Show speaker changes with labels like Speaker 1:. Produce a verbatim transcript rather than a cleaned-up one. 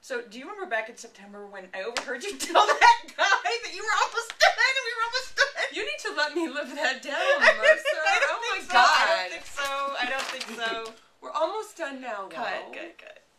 Speaker 1: So, do you remember back in September when I overheard you tell that guy that you were almost done and we were almost done?
Speaker 2: You need to let me live that down,
Speaker 1: I
Speaker 2: Melissa.
Speaker 1: don't
Speaker 2: Oh my
Speaker 1: think so.
Speaker 2: god.
Speaker 1: I don't think so. I don't think so.
Speaker 2: We're almost done now,
Speaker 1: Cut,
Speaker 2: though.
Speaker 1: cut, cut.